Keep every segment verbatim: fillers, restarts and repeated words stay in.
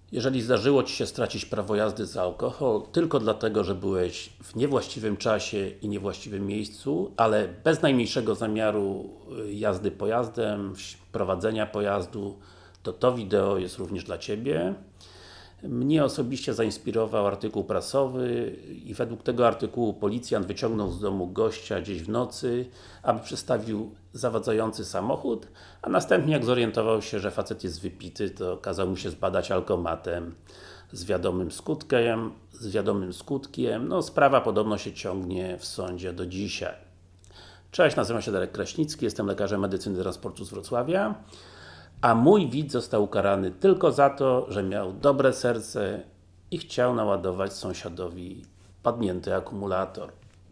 Jeżeli zdarzyło Ci się stracić prawo jazdy za alkohol tylko dlatego, że byłeś w niewłaściwym czasie i niewłaściwym miejscu, ale bez najmniejszego zamiaru jazdy pojazdem, prowadzenia pojazdu, to to wideo jest również dla Ciebie. Mnie osobiście zainspirował artykuł prasowy i według tego artykułu policjant wyciągnął z domu gościa gdzieś w nocy, aby przestawił zawadzający samochód, a następnie jak zorientował się, że facet jest wypity, to kazał mu się zbadać alkomatem z wiadomym skutkiem, z wiadomym skutkiem. No, sprawa podobno się ciągnie w sądzie do dzisiaj. Cześć, nazywam się Darek Kraśnicki, jestem lekarzem medycyny transportu z Wrocławia, a mój widz został ukarany tylko za to, że miał dobre serce i chciał naładować sąsiadowi padnięty akumulator.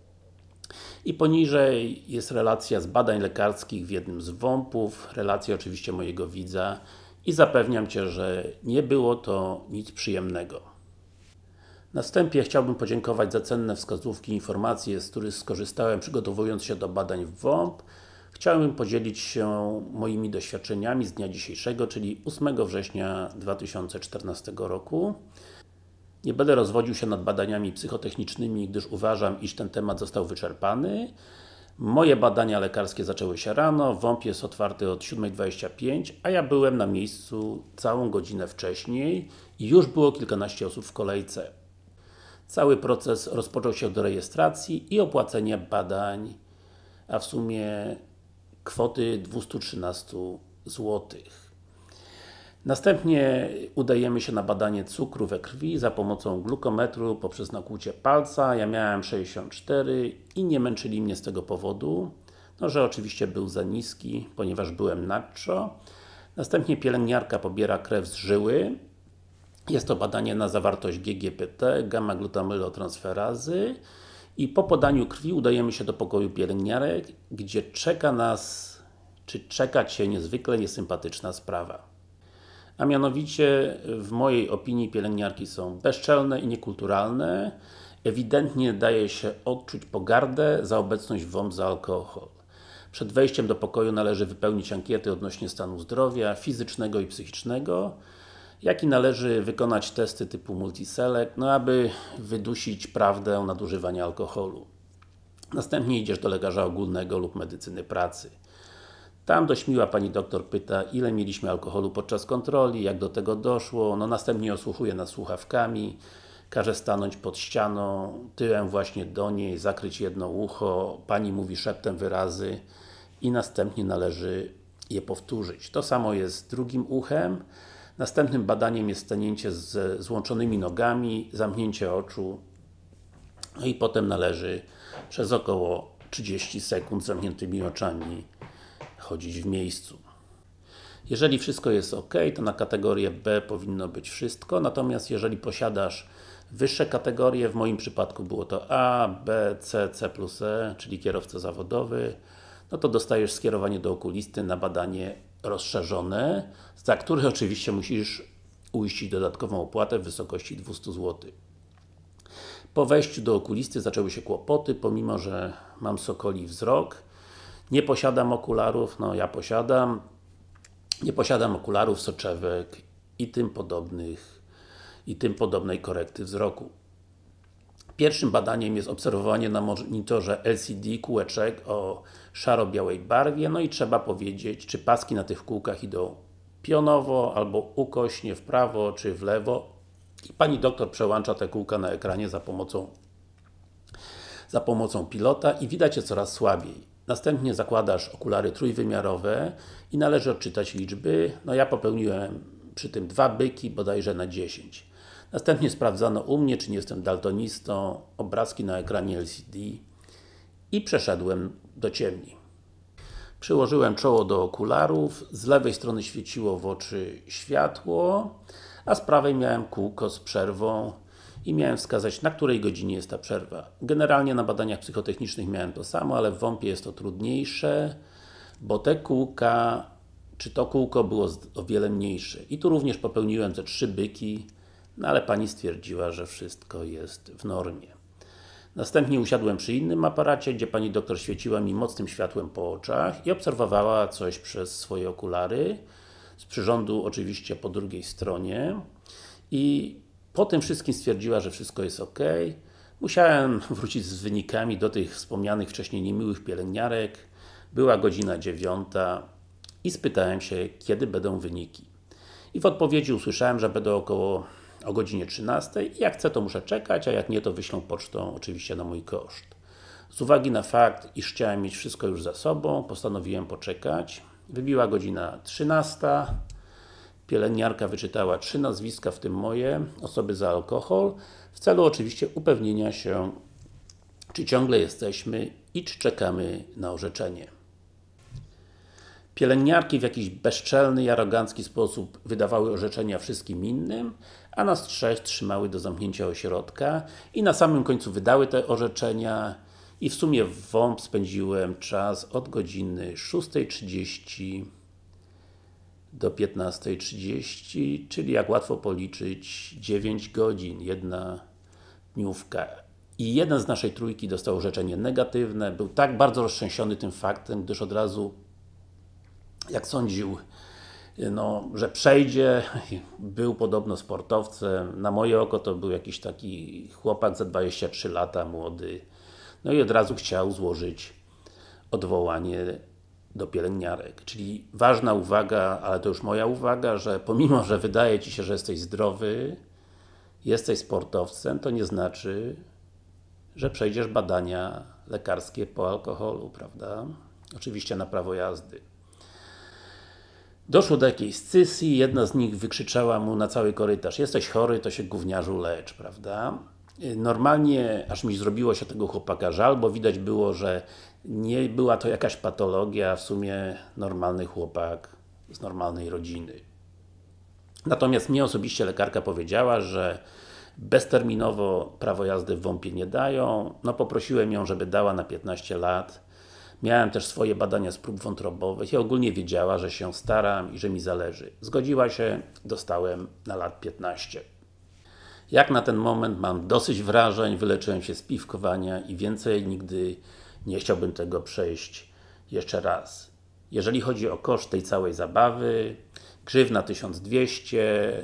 I poniżej jest relacja z badań lekarskich w jednym z WOMP-ów, relacja oczywiście mojego widza i zapewniam Cię, że nie było to nic przyjemnego. Na wstępie chciałbym podziękować za cenne wskazówki i informacje, z których skorzystałem przygotowując się do badań w WOMP. Chciałbym podzielić się moimi doświadczeniami z dnia dzisiejszego, czyli ósmego września dwa tysiące czternastego roku. Nie będę rozwodził się nad badaniami psychotechnicznymi, gdyż uważam, iż ten temat został wyczerpany. Moje badania lekarskie zaczęły się rano, WOMP jest otwarty od siódmej dwadzieścia pięć, a ja byłem na miejscu całą godzinę wcześniej i już było kilkanaście osób w kolejce. Cały proces rozpoczął się od rejestracji i opłacenia badań, a w sumie kwoty dwieście trzynaście złotych. Następnie udajemy się na badanie cukru we krwi za pomocą glukometru poprzez nakłucie palca. Ja miałem sześćdziesiąt cztery i nie męczyli mnie z tego powodu, no, że oczywiście był za niski, ponieważ byłem nadczo. Następnie pielęgniarka pobiera krew z żyły. Jest to badanie na zawartość G G P T, gamma-glutamylotransferazy. I po podaniu krwi udajemy się do pokoju pielęgniarek, gdzie czeka nas, czy czeka Cię niezwykle niesympatyczna sprawa. A mianowicie, w mojej opinii pielęgniarki są bezczelne i niekulturalne. Ewidentnie daje się odczuć pogardę za obecność w WOMP za alkohol. Przed wejściem do pokoju należy wypełnić ankiety odnośnie stanu zdrowia, fizycznego i psychicznego, jak i należy wykonać testy typu Multiselect, no aby wydusić prawdę nadużywania alkoholu. Następnie idziesz do lekarza ogólnego lub medycyny pracy. Tam dość miła Pani doktor pyta, ile mieliśmy alkoholu podczas kontroli, jak do tego doszło, no następnie osłuchuje nas słuchawkami, każe stanąć pod ścianą, tyłem właśnie do niej, zakryć jedno ucho, Pani mówi szeptem wyrazy i następnie należy je powtórzyć. To samo jest z drugim uchem. Następnym badaniem jest stanięcie z złączonymi nogami, zamknięcie oczu, no i potem należy przez około trzydzieści sekund z zamkniętymi oczami chodzić w miejscu. Jeżeli wszystko jest ok, to na kategorię B powinno być wszystko, natomiast jeżeli posiadasz wyższe kategorie, w moim przypadku było to A, B, C, C plus E, czyli kierowca zawodowy, no to dostajesz skierowanie do okulisty na badanie rozszerzone, za które oczywiście musisz uiścić dodatkową opłatę w wysokości dwieście złotych. Po wejściu do okulisty zaczęły się kłopoty, pomimo że mam sokoli wzrok. Nie posiadam okularów, no ja posiadam. Nie posiadam okularów, soczewek i tym podobnych i tym podobnej korekty wzroku. Pierwszym badaniem jest obserwowanie na monitorze L C D kółeczek o szaro-białej barwie, no i trzeba powiedzieć, czy paski na tych kółkach idą pionowo, albo ukośnie w prawo, czy w lewo. I Pani doktor przełącza te kółka na ekranie za pomocą za pomocą pilota i widać je coraz słabiej. Następnie zakładasz okulary trójwymiarowe i należy odczytać liczby. No ja popełniłem przy tym dwa byki, bodajże na dziesięć. Następnie sprawdzano u mnie, czy nie jestem daltonistą, obrazki na ekranie L C D i przeszedłem do ciemni. Przyłożyłem czoło do okularów, z lewej strony świeciło w oczy światło, a z prawej miałem kółko z przerwą i miałem wskazać, na której godzinie jest ta przerwa. Generalnie na badaniach psychotechnicznych miałem to samo, ale w WOMP-ie jest to trudniejsze, bo te kółka, czy to kółko było o wiele mniejsze. I tu również popełniłem te trzy byki, no ale Pani stwierdziła, że wszystko jest w normie. Następnie usiadłem przy innym aparacie, gdzie Pani doktor świeciła mi mocnym światłem po oczach i obserwowała coś przez swoje okulary, z przyrządu oczywiście po drugiej stronie. I po tym wszystkim stwierdziła, że wszystko jest ok. Musiałem wrócić z wynikami do tych wspomnianych wcześniej niemiłych pielęgniarek. Była godzina dziewiąta i spytałem się, kiedy będą wyniki. I w odpowiedzi usłyszałem, że będą około o godzinie trzynastej i jak chcę, to muszę czekać, a jak nie, to wyślą pocztą, oczywiście na mój koszt. Z uwagi na fakt, iż chciałem mieć wszystko już za sobą, postanowiłem poczekać. Wybiła godzina trzynasta. Pielęgniarka wyczytała trzy nazwiska, w tym moje, osoby za alkohol, w celu oczywiście upewnienia się, czy ciągle jesteśmy i czy czekamy na orzeczenie. Pielęgniarki w jakiś bezczelny i arogancki sposób wydawały orzeczenia wszystkim innym, a nas trzech trzymały do zamknięcia ośrodka i na samym końcu wydały te orzeczenia i w sumie w W O M P spędziłem czas od godziny szóstej trzydzieści do piętnastej trzydzieści, czyli jak łatwo policzyć, dziewięć godzin, jedna dniówka. I jeden z naszej trójki dostał orzeczenie negatywne, był tak bardzo roztrzęsiony tym faktem, gdyż od razu, jak sądził, no, że przejdzie, był podobno sportowcem, na moje oko to był jakiś taki chłopak za dwadzieścia trzy lata, młody, no i od razu chciał złożyć odwołanie do pielęgniarek. Czyli ważna uwaga, ale to już moja uwaga, że pomimo, że wydaje Ci się, że jesteś zdrowy, jesteś sportowcem, to nie znaczy, że przejdziesz badania lekarskie po alkoholu, prawda? Oczywiście na prawo jazdy. Doszło do jakiejś scysji, jedna z nich wykrzyczała mu na cały korytarz: jesteś chory, to się gówniarzu lecz, prawda? Normalnie aż mi zrobiło się tego chłopaka żal, bo widać było, że nie była to jakaś patologia, w sumie normalny chłopak z normalnej rodziny. Natomiast mnie osobiście lekarka powiedziała, że bezterminowo prawo jazdy w W O M P ie nie dają. No poprosiłem ją, żeby dała na piętnaście lat. Miałem też swoje badania z prób wątrobowych i ogólnie wiedziała, że się staram i że mi zależy. Zgodziła się, dostałem na lat piętnaście. Jak na ten moment mam dosyć wrażeń, wyleczyłem się z piwkowania i więcej nigdy nie chciałbym tego przejść jeszcze raz. Jeżeli chodzi o koszt tej całej zabawy, grzywna tysiąc dwieście,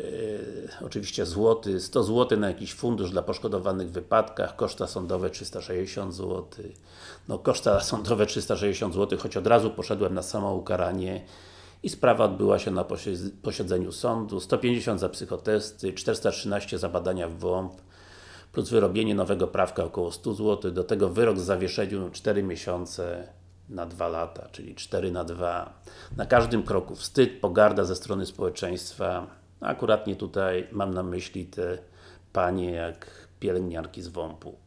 yy, oczywiście złoty, sto złotych na jakiś fundusz dla poszkodowanych w wypadkach, koszta sądowe trzysta sześćdziesiąt złotych. No koszta sądowe trzysta sześćdziesiąt złotych, choć od razu poszedłem na samo ukaranie i sprawa odbyła się na posiedzeniu sądu, sto pięćdziesiąt za psychotesty, czterysta trzynaście za badania w W O M P, plus wyrobienie nowego prawka około sto złotych, do tego wyrok z zawieszeniu cztery miesiące na dwa lata, czyli cztery na dwa. Na każdym kroku wstyd, pogarda ze strony społeczeństwa. Akurat nie tutaj mam na myśli te panie jak pielęgniarki z W O M P u.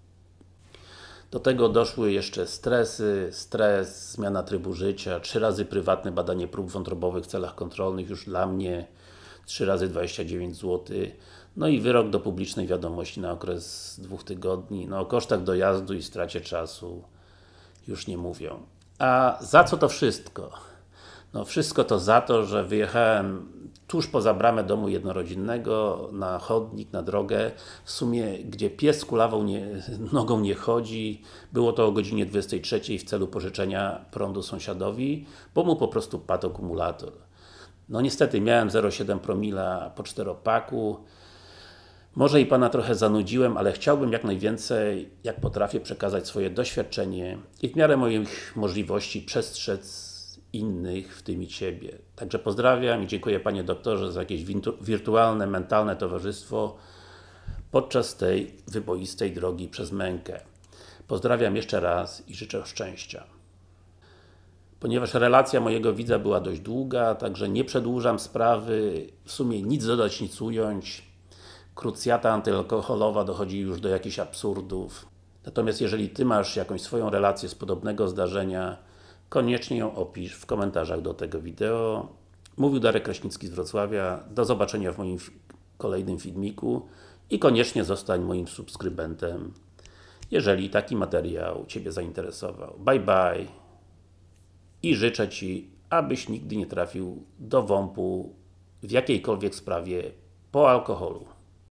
Do tego doszły jeszcze stresy, stres, zmiana trybu życia, trzy razy prywatne badanie prób wątrobowych w celach kontrolnych już dla mnie, trzy razy dwadzieścia dziewięć złotych. No i wyrok do publicznej wiadomości na okres dwóch tygodni. No o kosztach dojazdu i stracie czasu już nie mówią. A za co to wszystko? No wszystko to za to, że wyjechałem tuż poza bramę domu jednorodzinnego, na chodnik, na drogę, w sumie gdzie pies kulawą nie, nogą nie chodzi. Było to o godzinie dwudziestej trzeciej w celu pożyczenia prądu sąsiadowi, bo mu po prostu padł akumulator. No niestety miałem zero przecinek siedem promila po czteropaku. Może i Pana trochę zanudziłem, ale chciałbym jak najwięcej, jak potrafię, przekazać swoje doświadczenie i w miarę moich możliwości przestrzec innych, w tym i Ciebie. Także pozdrawiam i dziękuję Panie Doktorze za jakieś wirtualne, mentalne towarzystwo podczas tej wyboistej drogi przez mękę. Pozdrawiam jeszcze raz i życzę szczęścia. Ponieważ relacja mojego widza była dość długa, także nie przedłużam sprawy, w sumie nic dodać, nic ująć. Krucjata antyalkoholowa dochodzi już do jakichś absurdów. Natomiast jeżeli Ty masz jakąś swoją relację z podobnego zdarzenia, koniecznie ją opisz w komentarzach do tego wideo. Mówił Darek Kraśnicki z Wrocławia. Do zobaczenia w moim kolejnym filmiku i koniecznie zostań moim subskrybentem, jeżeli taki materiał Ciebie zainteresował. Bye bye i życzę Ci, abyś nigdy nie trafił do W O M P u w jakiejkolwiek sprawie po alkoholu.